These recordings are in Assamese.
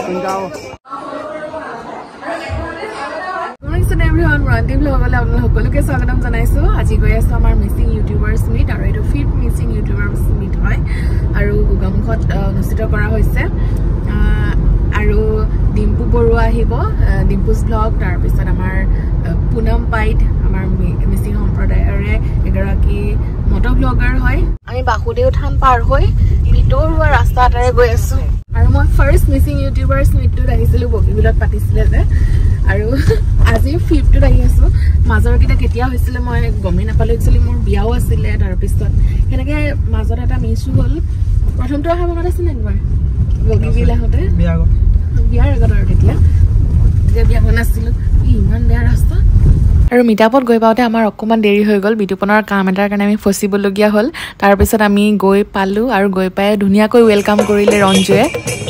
everyone, Randeep Logale apnalok সকলোকে স্বাগতম জনাইছো আজি গৈ আছো আমাৰ মিসিং ইউটিউবাৰছ মিট আৰু এটো 5th মিসিং ইউটিউবাৰছ মিট হয় আৰু গুগামুখত অনুষ্ঠিত কৰা হৈছে আৰু ডিম্পু বৰুৱা আহিব ডিম্পুস ব্লগ তাৰ পিছত আমাৰ পুনম পাইট আমাৰ মিসিং সম্প্ৰদায়ৰে এগৰাকী মটো ব্লগাৰ হয় আমি বাহুদেউ থান পাৰ হৈ ভিতৰুৱা ৰাস্তা এটাৰে গৈ আছো আৰু মই ফাৰ্স্ট মিসিং ইউটিউবাৰছ মিটত আহিছিলো বগিবিলত পাতিছিলে যে আৰু আজি 5th আহি আছো মাজৰ কিটা কেতিয়া হৈছিল মই গমে নাপালো একচুয়ালি মোৰ বিয়াও আছিল তাৰ পিছত হেনেকে মাজৰ এটা মিছু হল প্ৰথমটো অহা মনত আছে নেকি মই বগিবিলা হতে বিয়াৰ আগত আৰু তেতিয়া যে বিয়া বনাছিল ইমান বেয়া ৰাস্তা আৰু মিটাপত গৈ পাওতে আমাৰ অকমান দেৰি হৈ গল বিটুপনৰ কাম এটাৰ কাৰণে আমি ফচিবলগীয়া হল তাৰ পিছত আমি গৈ পালো আৰু গৈ পাই ধুনিয়াকৈ ওয়েলকাম কৰিলে ৰঞ্জুৱে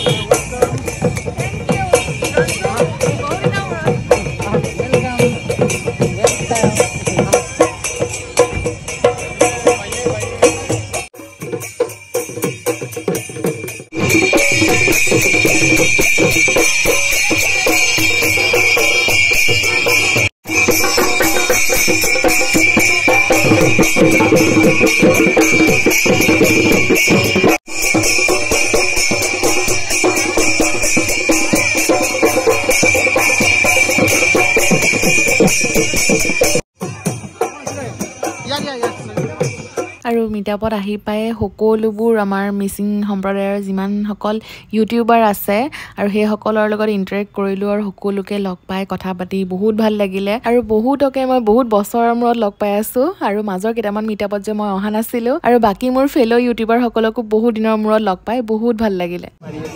আৰু মিটাপত আহি পায় সকলোবোৰ আমাৰ মিসিং সম্প্ৰদায়ৰ যিমান সকল ইউটিউবাৰ আছে আৰু সেই সকলৰ লগত ইন্টাৰেক্ট কৰিলো আৰু সকলোকে লগ পাই কথা পাতি বহুত ভাল লাগিলে আৰু বহুতকে মই বহুত বছৰৰ মূৰত লগ পাই আছো আৰু মাজৰ কেইটামান মিটাপত যে মই অহা নাছিলো আৰু বাকি মোৰ ফেলো ইউটিউবাৰ সকলকো বহুত দিনৰ মূৰত লগ পাই বহুত ভাল লাগিলে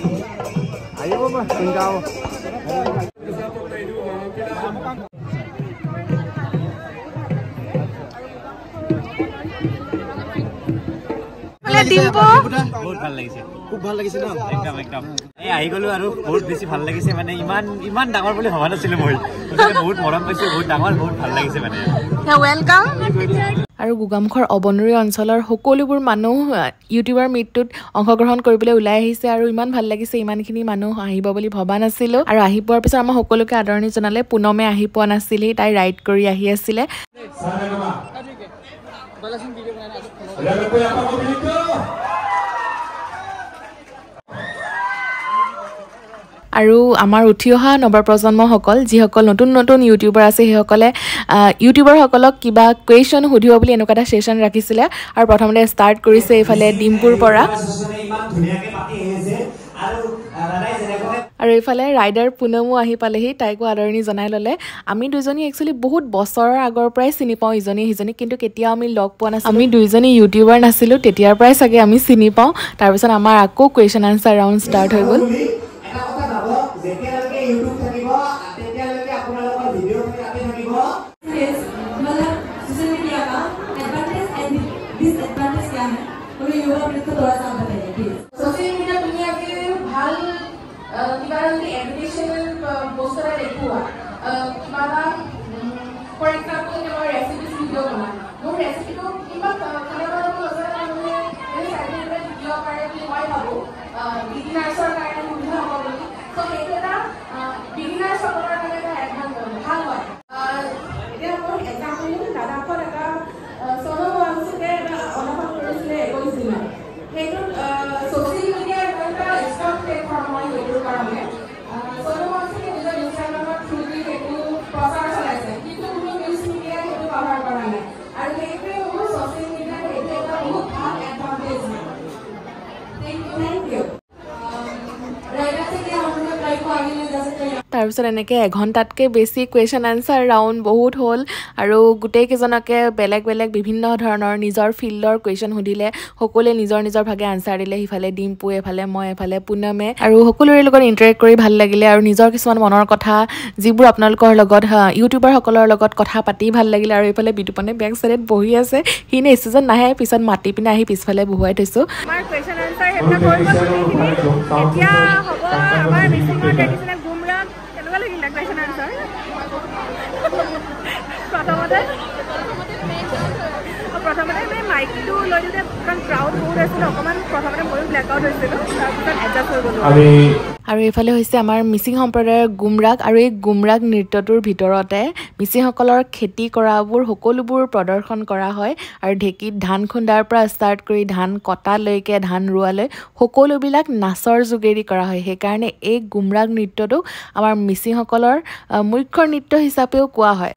ডিম্পু বহুত ভাল লাগিছে খুব ভাল লাগিছে না একদম এই আহি গলো আৰু বহুত বেছি ভাল লাগিছে মানে ইমান ডাঙৰ বুলি ভাবা নাছিল মই বহুত মৰম পাইছো বহুত ডাঙৰ বহুত ভাল লাগিছে মানে ওয়েলকাম আৰু গুগামুখৰ অবনৰী অঞ্চলৰ সকলোবোৰ মানুহ ইউটিউবাৰ মিটটোত অংশগ্ৰহণ কৰিবলৈ ওলাই আহিছে আৰু ইমান ভাল লাগিছে ইমানখিনি মানুহ আহিব বুলি ভবা নাছিলো আৰু আহি পোৱাৰ পিছত আমাৰ সকলোকে আদৰণি জনালে পুনমে আহি পোৱা নাছিল তাই ৰাইড কৰি আহি আছিল আৰু আমাৰ উঠি অহা নৱপ্ৰজন্মসকল যিসকল নতুন নতুন ইউটিউবাৰ আছে সেইসকলে ইউটিউবাৰ সকলক কিবা কোৱেশ্চন সুধিব বুলি এনেকুৱা এটা সেশন ৰাখিছিলে আৰু প্ৰথমতে ষ্টাৰ্ট কৰিছে এইফালে ডিম্পুৰ পৰা আৰু এইফালে ৰাইডাৰ পুনমো আহি পালেহি তাইকো আদৰণি জনাই ললে আমি দুজনী একচুয়ালি বহুত বছৰৰ আগৰ পৰাই চিনি পাওঁ ইজনী হিজনী কিন্তু কেতিয়া আমি লগ পোৱা নাছিলো আমি দুইজনী ইউটিউবাৰ নাছিলো তেতিয়াৰ পৰাই চাগে আমি চিনি পাওঁ তাৰ পিছত আমাৰ আকৌ কোৱেশ্চন আনসাৰ ৰাউণ্ড ষ্টাৰ্ট হৈ গ'ল For example, in our recipes video, no recipe to beginners or so beginners তাৰ পিছত এনেকৈ এঘণ্টাতকৈ বেছি কুৱেশ্যন আনচাৰ ৰাউণ্ড বহুত হ'ল আৰু গোটেইকেইজনকে বেলেগ বেলেগ বিভিন্ন ধৰণৰ নিজৰ ফিল্ডৰ কুৱেশ্যন সুধিলে সকলোৱে নিজৰ নিজৰ ভাগে আনচাৰ দিলে সিফালে ডিম্পু এফালে মই এফালে পুনমে আৰু সকলোৰে লগত ইণ্টাৰেক্ট কৰি ভাল লাগিলে আৰু নিজৰ কিছুমান মনৰ কথা যিবোৰ আপোনালোকৰ লগত ইউটিউবাৰ সকলৰ লগত কথা পাতি ভাল লাগিলে আৰু এইফালে বিটুপনে বেক সাইডত বহি আছে হিনে ইছজন নাহে পিছত মাতি পিনে আহি পিছফালে বহুৱাই থৈছো আমাৰ কুৱেশ্যন আনচাৰ হেতা কৰিব এতিয়া হ'ব আমাৰ মিটিঙৰ ট্ৰেডিশনাল গুমৰা কেনেকুৱা লাগিলে কুৱেশ্যন আনচাৰ প্ৰথমতে মাইকটো লৈ দিওঁতে কাৰণ ক্ৰাউড বহুত আছিলে অকণমান প্ৰথমতে ময়ো ব্লেক আউট হৈছিলোঁ তাৰপিছত এডজাষ্ট হৈ গ'লোঁ আৰু এইফালে হৈছে আমাৰ মিচিং সম্প্ৰদায়ৰ গুমৰাগ আৰু এই গুমৰাগ নৃত্যটোৰ ভিতৰতে মিচিংসকলৰ খেতি কৰাবোৰ সকলোবোৰ প্ৰদৰ্শন কৰা হয় আৰু ঢেঁকীত ধান খুন্দাৰ পৰা ষ্টাৰ্ট কৰি ধান কটালৈকে ধান ৰোৱালৈ সকলোবিলাক নাচৰ যোগেদি কৰা হয় সেইকাৰণে এই গুমৰাগ নৃত্যটো আমাৰ মিচিংসকলৰ মুখ্য নৃত্য হিচাপেও কোৱা হয়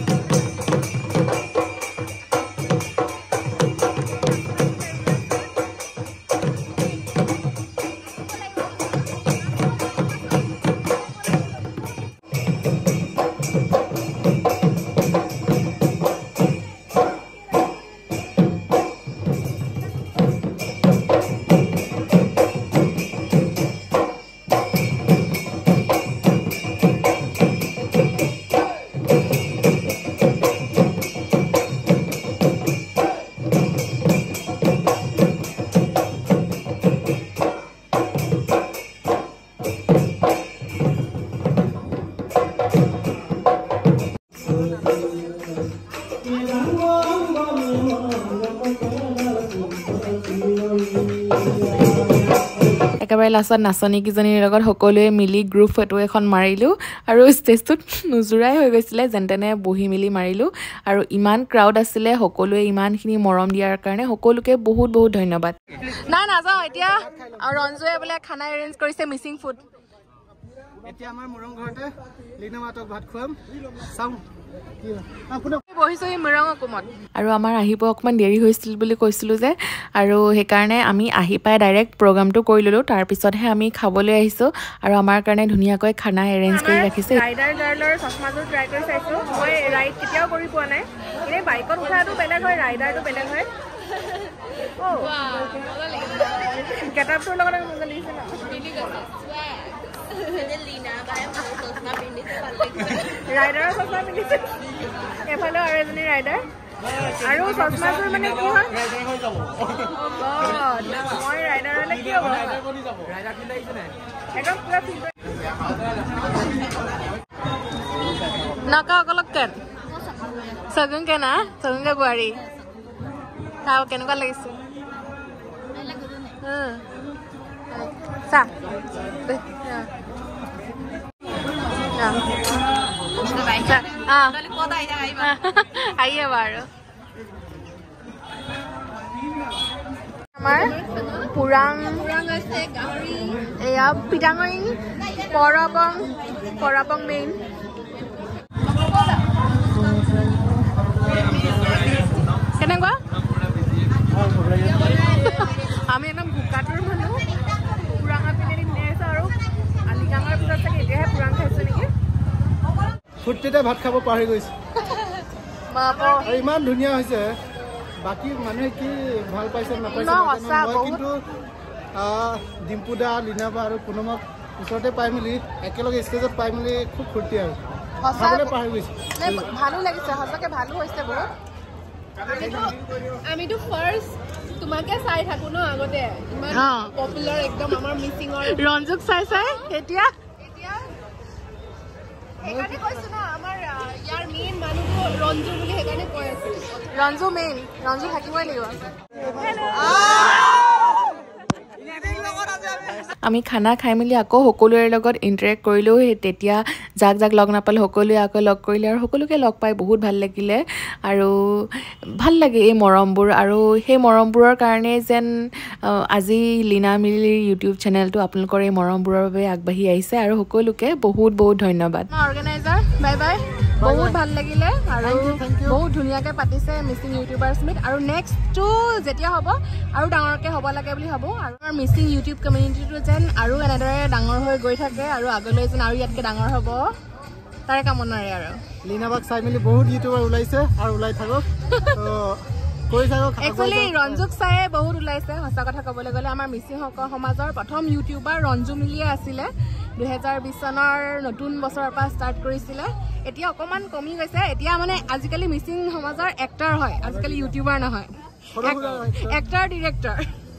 একেবাৰে লাষ্টত নাচনীকেইজনীৰ লগত সকলোৱে মিলি গ্ৰুপ ফটো এখন মাৰিলোঁ আৰু ষ্টেজটোত নুজুৰাই হৈ গৈছিলে যেন তেনে বহি মেলি মাৰিলোঁ আৰু ইমান ক্ৰাউড আছিলে সকলোৱে ইমানখিনি মৰম দিয়াৰ কাৰণে সকলোকে বহুত বহুত ধন্যবাদ নাই নাযাওঁ এতিয়া ৰঞ্জুৱে বোলে খানা এৰেঞ্জ কৰিছে মিচিং ফুড এতিয়া আমাৰ মৰং ঘৰতে লীনা মাতক ভাত খুৱাম চাওঁ আৰু আমাৰ আহিব অকণমান দেৰি হৈছিল বুলি কৈছিলোঁ যে আৰু সেইকাৰণে আমি আহি পাই ডাইৰেক্ট প্ৰগ্ৰামটো কৰি ল'লোঁ তাৰপিছতহে আমি খাবলৈ আহিছোঁ আৰু আমাৰ কাৰণে ধুনীয়াকৈ খানা এৰেঞ্জ কৰি ৰাখিছে ৰাইডাৰ গাৰ্লৰ চশমাযোৰ ট্ৰাই কৰি চাইছোঁ মই ৰাইড কেতিয়াও কৰি পোৱা নাই এনেই বাইকত উঠাটো বেলেগ হয় ৰাইডাৰটো বেলেগ হয় গেটআপটোৰ লগত লাগিছে ৰাইডাৰৰ চশমা পিন্ধিছে এফালেও আৰু এজনী ৰাইডাৰ আৰু চশমাযোৰ মানে কি হয় মই ৰাইডাৰ হ'লে কি হ'ব একদম পুৰা নকা অকলক কেন চগুনকে না চগুনকে বোৱাৰী চাওঁ কেনেকুৱা লাগিছে চা আহিয়ে বাৰু আমাৰ পুৰাং এয়া পিঠাঙৰি পৰাপং মেইন কেনেকুৱা আমি একদম ভোকাটোৰ মানুহ পুৰাঙৰ পিনে নিছো আৰু আলিকাঙৰ পিছত চাগে এতিয়াহে পুৰাং খাইছো নেকি ফুৰ্তিতে ভাত খাব পাহৰি গৈছে আৰু ইমান ধুনীয়া হৈছে বাকী মানুহে কি ভাল পাইছে নাপাইছে মই কিন্তু ডিম্পু দা লীনা বা আৰু কোনোবাক ওচৰতে পাই মেলি একেলগে ষ্টেজত পাই মেলি খুব ফূৰ্তি আৰু খাবলৈ পাহৰি গৈছে ভালো লাগিছে সঁচাকে ভালো হৈছে বহুত আমিতো ফাৰ্ষ্ট তোমাকে চাই থাকো ন আগতে ইমান পপুলাৰ একদম আমাৰ মিচিঙৰ ৰঞ্জুক চাই এতিয়া সেইকাৰণে কৈছো ন আমাৰ ইয়াৰ মেইন মানুহটো ৰঞ্জু বুলি সেইকাৰণে কৈ আছো ৰঞ্জু মেইন ৰঞ্জু থাকিবই লাগিব আমি খানা খাই মেলি আকৌ সকলোৰে লগত ইণ্টাৰেক্ট কৰিলোঁ তেতিয়া যাক যাক লগ নাপালে সকলোৱে আকৌ লগ কৰিলে আৰু সকলোকে লগ পাই বহুত ভাল লাগিলে আৰু ভাল লাগে এই মৰমবোৰ আৰু সেই মৰমবোৰৰ কাৰণে যেন আজি লীনা মিলিৰ ইউটিউব চেনেলটো আপোনালোকৰ এই মৰমবোৰৰ বাবে আগবাঢ়ি আহিছে আৰু সকলোকে বহুত বহুত ধন্যবাদ অৰ্গেনাইজাৰ বাই বাই বহুত ভাল লাগিলে আৰু বহুত ধুনীয়াকৈ পাতিছে মিচিং ইউটিউবাৰ্ছ মিট আৰু নেক্সটটো যেতিয়া হ'ব আৰু ডাঙৰকৈ হ'ব লাগে বুলি ভাবোঁ আৰু আমাৰ মিচিং ইউটিউব কমিউনিটিটো যেন আৰু এনেদৰে ডাঙৰ হৈ গৈ থাকে আৰু আগলৈ যেন আৰু ইয়াতকৈ ডাঙৰ হ'ব তাৰে কামনাৰে আৰু লীনাবাক চাই মেলি বহুত ইউটিউবাৰ ওলাইছে আৰু ওলাই থাকক একচুৱেলি ৰঞ্জুক চাই বহুত ওলাইছে সঁচা কথা ক'বলৈ গ'লে আমাৰ মিচিং সমাজৰ প্ৰথম ইউটিউবাৰ ৰঞ্জু মিলিয়ে আছিলে 2020 চনৰ নতুন বছৰৰ পৰা ষ্টাৰ্ট কৰিছিলে এতিয়া অকণমান কমি গৈছে এতিয়া মানে আজিকালি মিচিং সমাজৰ এক্টৰ হয় আজিকালি ইউটিউবাৰ নহয় এক্টৰ ডিৰেক্টৰ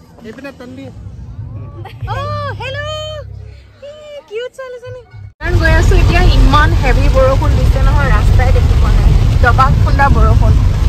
হেল্ল' কিউট ছোৱালীজনী কাৰণ গৈ আছো এতিয়া ইমান হেভি বৰষুণ দিছে নহয় ৰাস্তাই দেখি পোৱা নাই দবাক খুন্দা বৰষুণ